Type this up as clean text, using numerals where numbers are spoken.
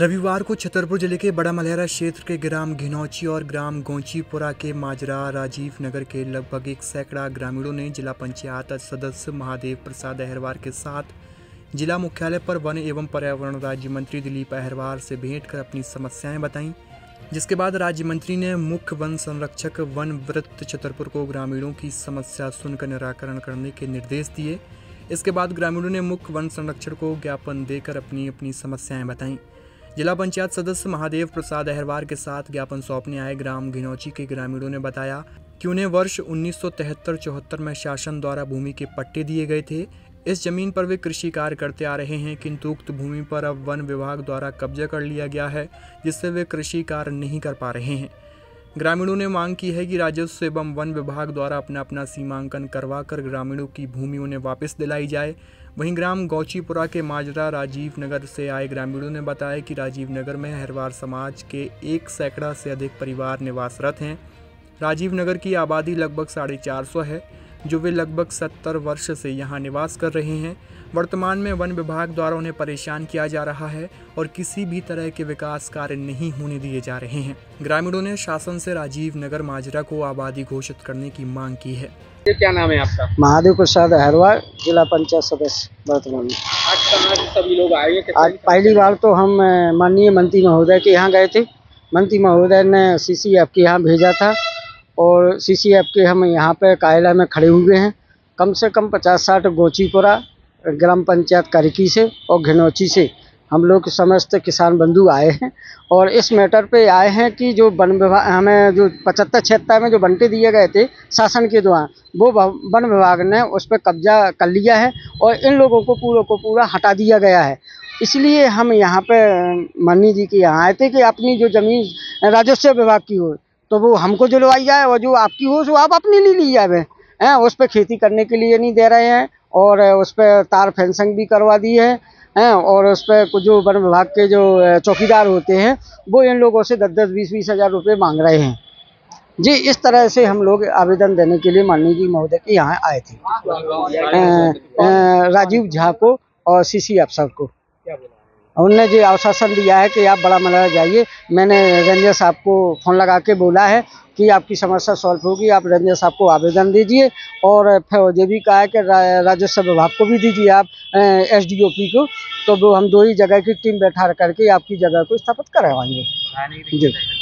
रविवार को छतरपुर जिले के बड़ा मलहरा क्षेत्र के ग्राम घिनौची और ग्राम गौचीपुरा के माजरा राजीव नगर के लगभग 1 सैकड़ा ग्रामीणों ने जिला पंचायत सदस्य महादेव प्रसाद अहिरवार के साथ जिला मुख्यालय पर वन एवं पर्यावरण राज्य मंत्री दिलीप अहिरवार से भेंट कर अपनी समस्याएं बताईं, जिसके बाद राज्य मंत्री ने मुख्य वन संरक्षक वन वृत्त छतरपुर को ग्रामीणों की समस्या सुनकर निराकरण करने के निर्देश दिए। इसके बाद ग्रामीणों ने मुख्य वन संरक्षक को ज्ञापन देकर अपनी समस्याएं बताईं। जिला पंचायत सदस्य महादेव प्रसाद अहिरवार के साथ ज्ञापन सौंपने आए ग्राम घिनौची के ग्रामीणों ने बताया कि उन्हें वर्ष 1973-74 में शासन द्वारा भूमि के पट्टे दिए गए थे। इस जमीन पर वे कृषि कार्य करते आ रहे हैं, किंतु उक्त भूमि पर अब वन विभाग द्वारा कब्जा कर लिया गया है, जिससे वे कृषि कार्य नहीं कर पा रहे हैं। ग्रामीणों ने मांग की है कि राजस्व एवं वन विभाग द्वारा अपना सीमांकन करवाकर ग्रामीणों की भूमि उन्हें वापस दिलाई जाए। वहीं ग्राम गौचीपुरा के माजरा राजीव नगर से आए ग्रामीणों ने बताया कि राजीव नगर में अहिरवार समाज के 1 सैकड़ा से अधिक परिवार निवासरत हैं। राजीव नगर की आबादी लगभग 450 है, जो वे लगभग 70 वर्ष से यहाँ निवास कर रहे हैं। वर्तमान में वन विभाग द्वारा उन्हें परेशान किया जा रहा है और किसी भी तरह के विकास कार्य नहीं होने दिए जा रहे हैं। ग्रामीणों ने शासन से राजीव नगर माजरा को आबादी घोषित करने की मांग की है। ये क्या नाम है आपका? महादेव प्रसाद अहिरवार, जिला पंचायत सदस्य वर्तमान में। आज कहाँ से सभी लोग आए? आज पहली बार तो हम माननीय मंत्री महोदय के यहाँ गए थे। मंत्री महोदय ने CCF के यहाँ भेजा था और CCF के हम यहाँ पे कायला में खड़े हुए हैं। कम से कम 50-60 गौचीपुरा ग्राम पंचायत करकी से और घिनौची से हम लोग समस्त किसान बंधु आए हैं और इस मैटर पे आए हैं कि जो वन विभाग हमें जो 75-76 में जो बंटे दिए गए थे शासन के द्वारा, वो वन विभाग ने उस पर कब्जा कर लिया है और इन लोगों को पूरा हटा दिया गया है। इसलिए हम यहाँ पे माननीय जी के यहाँ आए थे कि अपनी जो ज़मीन राजस्व विभाग की हो तो वो हमको दिलवाई जाए और जो आपकी हो सो आप अपने लिए ली जाए हैं। उस पर खेती करने के लिए नहीं दे रहे हैं और उस पर तार फेंसिंग भी करवा दी है और उस पर कुछ जो वन विभाग के जो चौकीदार होते हैं वो इन लोगों से 10-10, 20-20 हज़ार रुपये मांग रहे हैं जी। इस तरह से हम लोग आवेदन देने के लिए माननीय जी महोदय के यहाँ आए थे, राजीव झा को और CC अफसर को। उन्होंने जो आश्वासन दिया है कि आप बड़ा मलहरा जाइए। मैंने रंजन साहब को फ़ोन लगा के बोला है कि आपकी समस्या सॉल्व होगी, आप रंजन साहब को आवेदन दीजिए और फिर ये भी कहा है कि राजस्व विभाग को भी दीजिए आप SDOP को, तो वो हम 2 ही जगह की टीम बैठा करके आपकी जगह को स्थापित करवाएंगे जी।